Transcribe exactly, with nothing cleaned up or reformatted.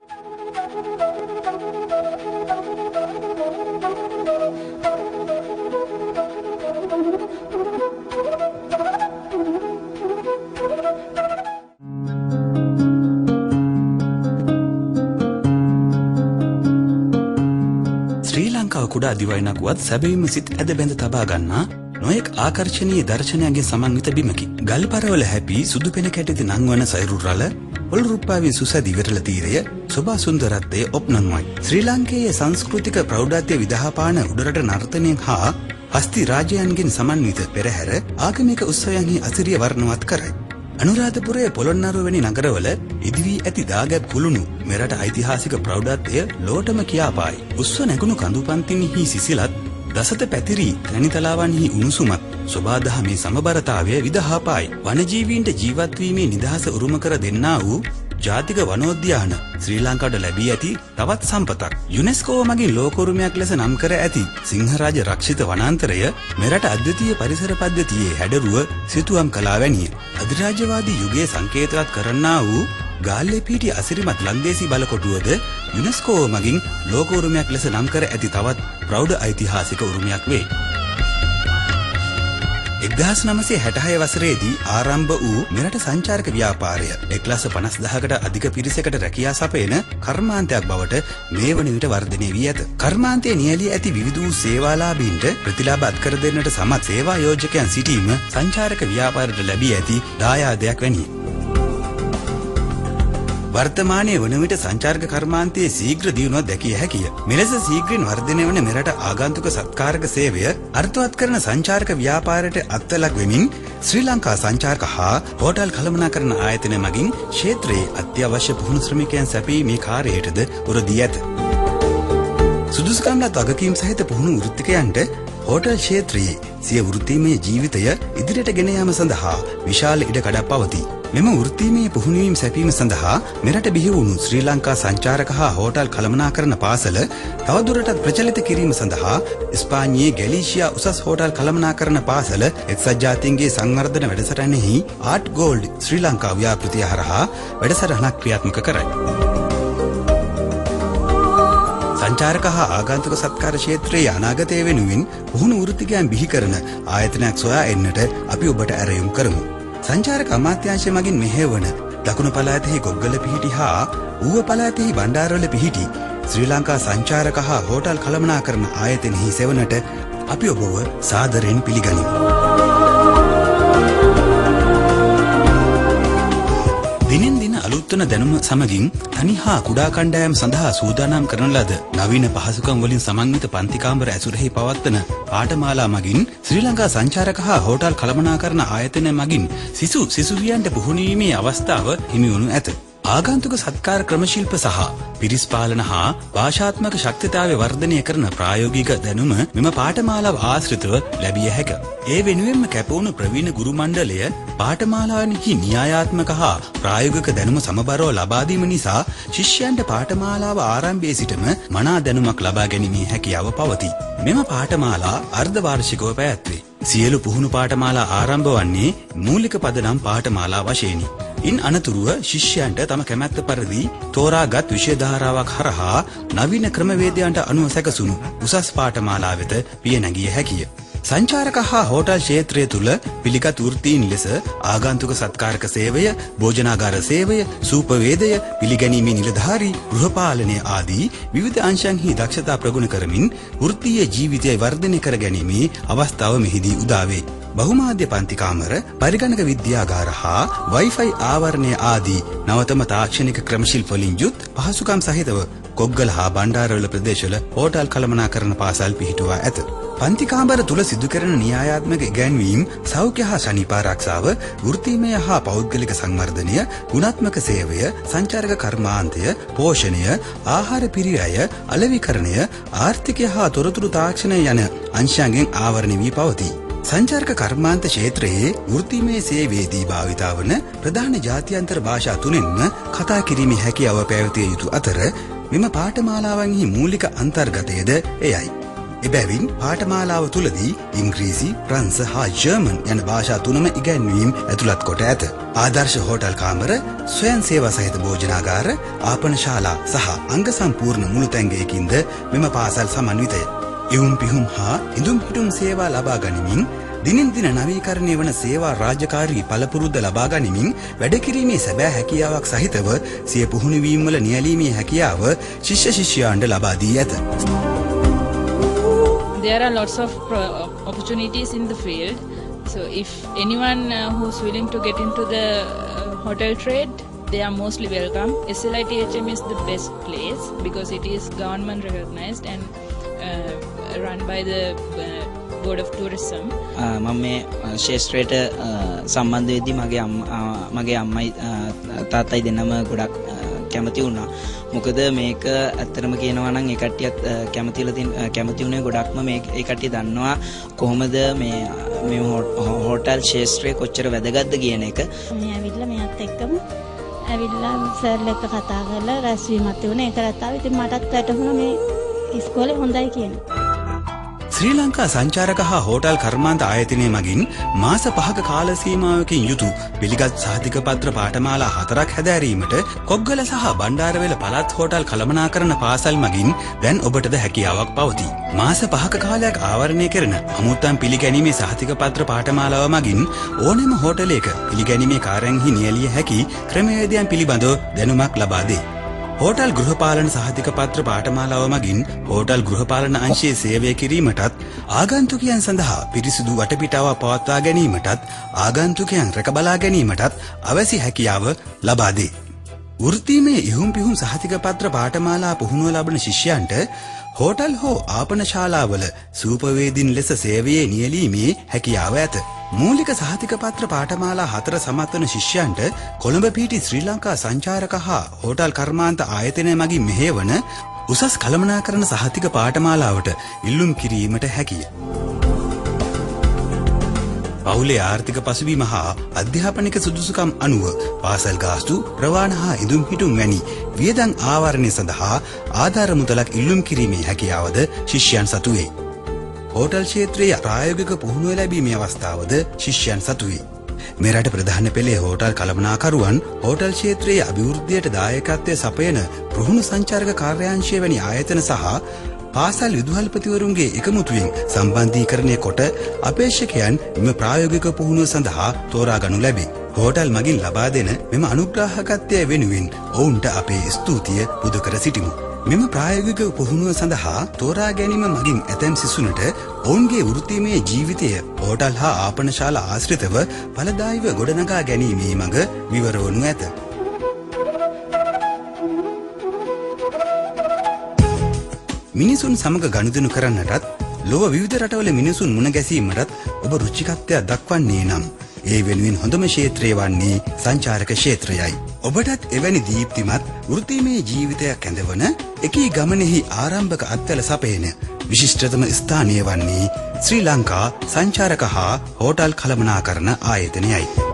ශ්‍රී ලංකාව කුඩා දිවයිනක් වත් සැබවින්ම සිත් ඇද බැඳ තබා ගන්නා නොයෙක් ආකර්ශනීය දර්ශනයන්ගේ සමන්විත බිමකි. ගල්පරවල හැපි සුදු පෙන කැටි නංවන සයුරු රළ ඔල්රුප්පාවේ සුසැදි විරල තීරය සෝභා සුන්දරත්වයේ ඔප්නන්වයි. ශ්‍රී ලාංකේය සංස්කෘතික ප්‍රෞಢත්වය විදහාපාන උඩරට නර්තනයෙන් හා හස්ති රාජ්‍යයන්ගෙන් සමන්විත පෙරහැර ආගමික උත්සවයන්හි අසිරිය වර්ණවත් කරයි. අනුරාධපුරයේ පොළොන්නරුව වැනි නගරවල ඉදිවී ඇති දාගැබ් කුළුණු මෙරට ඓතිහාසික ප්‍රෞಢත්වය ලෝටම කියාපායි. උස්ව නැගුණු කඳුපන්තින්හි සිසිලත් දසත පැතිරි තැනිතලාවන්හි උණුසුමත් සෝභාදහමේ සමබරතාවය විදහාපායි. වනජීවීන්ට ජීවත් වීමේ නිදහස උරුම කර දෙන්නා වූ ජාතික වනෝද්‍යාන ශ්‍රී ලංකාවට ලැබී ඇති තවත් සම්පතක්. යුනෙස්කෝ මගින් ලෝකෝරුමයක් ලෙස නම් කර ඇති සිංහරාජ රක්ෂිත වනාන්තරය මෙරට අද්විතීය පරිසර පද්ධතියේ හැඩරුව සිතුවම් කලා වැනිය. අධිරාජ්‍යවාදී යුගයේ සංකේතවත් කරන්නා වූ ගාල්ලේ පිහිටි අසිරිමත් ලන්දේසි බලකොටුවද යුනෙස්කෝ මගින් ලෝකෝරුමයක් ලෙස නම් කර ඇති තවත් ප්‍රෞಢ ඓතිහාසික උරුමයක් වේ. එක්දහස් නවසිය හැටහය වසරේදී ආරම්භ වූ මෙරට සංචාරක ව්‍යාපාරය එක්ලක්ෂ පනස් දහසකට අධික පිරිසකට රැකියා සපයන කර්මාන්තයක් බවට මේ වන විට වර්ධනය වී ඇත. කර්මාන්තයේ නියැලී ඇති විවිධ වූ සේවාලාභීන්ට ප්‍රතිලාභ අත්කර දෙන්නට සමත් සේවා යෝජකයන් සිටීම සංචාරක ව්‍යාපාරයට ලැබී ඇති දායාදයක් වැනිය. වර්තමානයේ වන විට සංචාරක කර්මාන්තයේ ශීඝ්‍ර දියුණුවක් දැකිය හැකිය. මෙලෙස ශීඝ්‍රයෙන් වර්ධනය වන මෙරට ආගන්තුක සත්කාරක සේවය අර්ථවත් කරන සංචාරක ව්‍යාපාරයට අත්වලක් වෙමින් ශ්‍රී ලංකා සංචාරක හා හෝටල් කළමනාකරණ ආයතන මගින් ක්ෂේත්‍රයේ අත්‍යවශ්‍ය පුහුණු ශ්‍රමිකයන් සැපයීමේ කාර්යයටද උර දී ඇත. සුදුසුකම්ලත් වගකීම් සහිත පුහුණු වෘත්තිකයන්ට හෝටල් ක්ෂේත්‍රයේ සිය වෘත්තීමය ජීවිතය ඉදිරියට ගෙන යාම සඳහා විශාල ඉඩකඩක් පවතී. මෙම වෘත්තීමය පුහුණුවීම් සැපීම සඳහා මෙරට බිහි වුණු ශ්‍රී ලංකා සංචාරක හා හෝටල් කළමනාකරණ පාසල තවදුරටත් ප්‍රචලිත කිරීම සඳහා ස්පාඤ්ඤයේ ගැලීෂියා උසස් හෝටල් කළමනාකරණ පාසල එක්සත් ජාතීන්ගේ සංවර්ධන වැඩසටහනෙහි ආර්ට් ගෝල්ඩ් ශ්‍රී ලංකා ව්‍යාපෘතිය හරහා වැඩසටහනක් ක්‍රියාත්මක කරයි. සංචාරක හා ආගන්තුක සත්කාර ක්ෂේත්‍රයේ අනාගතය වෙනුවෙන් පුහුණු වෘත්තිකයන් බිහි කරන ආයතනයක් සොයා එන්නට අපි ඔබට ඇරයුම් කරමු. සංචාරක අමාත්‍යාංශය මගින් මෙහෙවන දකුණු පළාතෙහි ගොග්ගල පිහිටි හා ඌව පළාතෙහි බණ්ඩාරවල පිහිටි ශ්‍රී ලංකා සංචාරක හා හෝටල් කළමනාකරණ ආයතනෙහි සෙවනට අපි ඔබව සාදරයෙන් පිළිගනිමු. දිනෙන් දින අලුත් වන දැනුම සමගින් තනි හා කුඩා කණ්ඩායම් සඳහා සූදානම් කරන ලද නවීන පහසුකම් වලින් සමන්විත පන්ති කාමර ඇසුරෙහි පවත්වන පාඨමාලා මගින් ශ්‍රී ලංකා සංචාරක හා හෝටල් කළමනාකරණ ආයතන මගින් සිසු සිසුවියන්ට පුහුණු වීමේ අවස්ථාව හිමි වනු ඇත. ආගන්තුක සත්කාර ක්‍රමශිල්ප සහ පිරිස් පාලන හා භාෂාත්මක ශක්තිතාවය වර්ධනය කරන ප්‍රායෝගික දැනුම මෙම පාඨමාලාව ආශ්‍රිතව ලැබිය හැක. ඒ වෙනුවෙන්ම කැපවුණු ප්‍රවීණ ගුරු මණ්ඩලය පාඨමාලාවන්හි න්‍යායාත්මක හා ප්‍රායෝගික දැනුම සමබරව ලබා දීම නිසා ශිෂ්‍යයන්ට පාඨමාලාව ආරම්භයේ සිටම මනා දැනුමක් ලබා ගැනීමේ හැකියාව පවතී. මෙම පාඨමාලා අර්ධ වාර්ෂිකව පැවැත්වේ. සියලු පුහුණු පාඨමාලා ආරම්භ වන්නේ මූලික පදනම් පාඨමාලා වශයෙනි. ඉන් අනතුරුව ශිෂ්‍යයන්ට තම කැමැත්ත පරිදි තෝරාගත් විෂය ධාරාවක් හරහා නවීන ක්‍රමවේදයන්ට අනුව සැකසුණු උසස් පාඨමාලා වෙත පිය නැගිය හැකිය. සංචාරක හා හෝටල් ක්ෂේත්‍රය තුළ පිළිගත් වෘත්තීන් ලෙස ආගන්තුක සත්කාරක සේවය, භෝජනාගාර සේවය, සූපවේදය, පිළිගැනීමේ නිලධාරී, ගෘහපාලනය ආදී විවිධ අංශයන්හි දක්ෂතා ප්‍රගුණ කරමින් වෘත්තීය ජීවිතය වර්ධනය කර ගැනීමේ අවස්ථාව මෙහිදී උදා වේ. බහුමාධ්‍ය පන්ති කාමර, පරිගණක විද්‍යාගාර හා වයිෆයි ආවරණය ආදී නවතම තාක්ෂණික ක්‍රමශිල්ප වලින් යුත් පහසුකම් සහිතව කොග්ගල හා බණ්ඩාරවල ප්‍රදේශවල හෝටල් කළමනාකරණ පාසල් පිහිටුවා ඇත. පන්ති කාමර තුල සිදු කරන න්‍යායාත්මක ඉගැන්වීම්, සෞඛ්‍ය හා ශනීප ආරක්ෂාව, වෘත්තීමය හා පෞද්ගලික සංවර්ධනය, ගුණාත්මක සේවය, සංචාරක කර්මාන්තය, පෝෂණය, ආහාර පිරියය, අලෙවිකරණය, ආර්ථිකය හා තොරතුරු තාක්ෂණය යන අංශයන්ගෙන් ආවරණය වී පවතී. සංචාරක කර්මාන්ත ක්ෂේත්‍රයේ වෘත්තීමය සේවයේදී භාවිතා වන ප්‍රධාන ජාත්‍යන්තර භාෂා තුනෙන්ම කතා කිරීමේ හැකියාව පැවතිය යුතු අතර මෙම පාඨමාලාවන්හි මූලික අන්තර්ගතයද එයයි. එබැවින් පාඨමාලාව තුලදී ඉංග්‍රීසි, ප්‍රංශ හා ජර්මන් යන භාෂා තුනම ඉගැන්වීම ඇතුළත් කොට ඇත. ආදර්ශ හෝටල් කාමර, ස්වයං සේවා සහිත භෝජනාගාර, ආපනශාලා සහ අංග සම්පූර්ණ මුළුතැන්ගයකින්ද මෙම පාසල් සමන්විතය. ඉවුම් පිහුම් හා ඉදුම් හිටුම් සේවා ලබා ගනිමින් දිනින් දින නවීකරණය වන සේවා රාජකාරී පළපුරුද්ද ලබා ගනිමින් වැඩ කිරීමේ සැබෑ හැකියාවක් සහිතව සිය පුහුණු වීම වල නියැලීමේ හැකියාව ශිෂ්‍ය ශිෂ්‍යයන්ට ලබා දී ඇත. There are lots of opportunities in the field. So if anyone uh, who's willing to get into the uh, hotel trade, they are mostly welcome. S L I T H M is the best place because it is government recognized and uh, run by the uh, Board of Tourism. මම මේ ශේෂ්ත්‍රයට සම්බන්ධ වෙද්දී මගේ මගේ අම්මයි තාත්තයි දෙන්නම ගොඩක් කැමති වුණා. මොකද මේක ඇත්තටම කියනවා නම් ඒ කට්ටියත් කැමතිලා තියෙන කැමති වුණේ ගොඩක්ම මේ ඒ කට්ටිය දන්නවා කොහොමද මේ මේ හෝටල් ශේෂ්ත්‍රය කොච්චර වැදගත්ද කියන එක. මේ ඇවිල්ලා මෙයාත් එක්කම ඇවිල්ලා සර්ලා එක්ක කතා කරලා රැස්වීමක් තිබුණා. ඒක රටාව ඉතින් මටත් වැටහුණා මේ ඉස්කෝලේ හොඳයි කියන්නේ. ශ්‍රී ලංකා සංචාරක හා හෝටල් කර්මාන්ත ආයතනය මගින් මාස පහක කාල සීමාවකින් යුතු පිළිගත් සහතික පත්‍ර පාඨමාලා හතරක් හැදෑරීමට කොග්ගල සහ බණ්ඩාරවෙල පළාත් හෝටල් කළමනාකරණ පාසල් මගින් දැන් ඔබටද හැකියාවක් පවතී. මාස පහක කාලයක් ආවරණය කරන අමුත්තන් පිළිගැනීමේ සහතික පත්‍ර පාඨමාලාව මගින් ඕනෑම හෝටලයක පිළිගැනීමේ කාර්යන්හි නියැලිය හැකි ක්‍රමවේදයන් පිළිබඳව දැනුමක් ලබා දේ. හෝටල් ගෘහපාලන සහතික පත්‍ර පාඨමාලාව මගින් හෝටල් ගෘහපාලන අංශයේ සේවය කිරීමටත් ආගන්තුකයන් සඳහා පිරිසිදු වටපිටාවක් පවත්වා ගැනීමටත් ආගන්තුකයන් රැකබලා ගැනීමටත් අවශ්‍ය හැකියාව ලබා දේ. වෘත්තීමය ඉහුම් පිහුම් සහතික පත්‍ර පාඨමාලා පුහුණුව ලබන ශිෂ්‍යයන්ට හෝටල් හෝ ආපනශාලාවල සූපවේදීන් ලෙස සේවයේ නියැලීමේ හැකියාව ඇත. මූලික සහතික පත්‍ර පාඨමාලා හතර සමත් වන ශිෂ්‍යයන්ට කොළඹ පිහිටි ශ්‍රී ලංකා සංචාරක හා හෝටල් කර්මාන්ත ආයතනය මගින් මෙහෙයවන උසස් කළමනාකරණ සහතික පාඨමාලාවට ඉල්ලුම් කිරීමට හැකිය. පවුලේ ආර්ථික පසුබිම හා අධ්‍යාපනික සුදුසුකම් අනුව පාසල් ගාස්තු, ප්‍රවාහන හා ඉදුම් හිටුම් වැනි වියදම් ආවරණය සඳහා ආධාර මුදලක් ඉල්ලුම් කිරීමේ හැකියාවද ශිෂ්‍යයන් සතු වේ. හෝටල් ක්ෂේත්‍රයේ ප්‍රායෝගික පුහුණුව ලැබීමේ අවස්ථාවද ශිෂ්‍යයන් සතු වේ. මෙරට ප්‍රධාන පෙළේ හෝටල් කළමනාකරුවන් හෝටල් ක්ෂේත්‍රයේ අභිවෘද්ධියට දායකත්වය සපයන පුහුණු සංචාරක කාර්යාංශය වැනි ආයතන සහ පාසල් විදුහල්පතිවරුන්ගේ එකමුතුවෙන් සම්බන්ධීකරණය කොට අපේක්ෂකයන් මෙම ප්‍රායෝගික පුහුණුව සඳහා තෝරා ගනු ලැබේ. හෝටල් මගින් ලබා දෙන මෙම අනුග්‍රාහකත්වය වෙනුවෙන් ඔවුන්ට අපේ ස්තුතිය පුද කර සිටිමු. මෙම ප්‍රායෝගික පුහුණුව සඳහා තෝරා ගැනීම මගින් ඇතැම් සිසුනට ඔවුන්ගේ වෘත්තීමය ජීවිතය හෝටල් හා ආපනශාලා ආශ්‍රිතව ඵලදායීව ගොඩනගා ගැනීමේ මඟ විවර වනු ඇත. මිනිසුන් සමග ගනුදෙනු කරන්නටත් ලොව විවිධ රටවල මිනිසුන් මුණ ගැසීමටත් ඔබ රුචිකත්වයක් දක්වන්නේ නම් ඒ වෙනුවෙන් හොඳම ක්ෂේත්‍රය වන්නේ සංචාරක ක්ෂේත්‍රයයි. ඔබටත් එවැනි දීප්තිමත් වෘත්තීමය ජීවිතයක් ඇඳවන එකී ගමනෙහි ආරම්භක අත්වැල සපයන විශිෂ්ටතම ස්ථානය වන්නේ ශ්‍රී ලංකා සංචාරක හා හෝටල් කළමනාකරණ ආයතනයයි.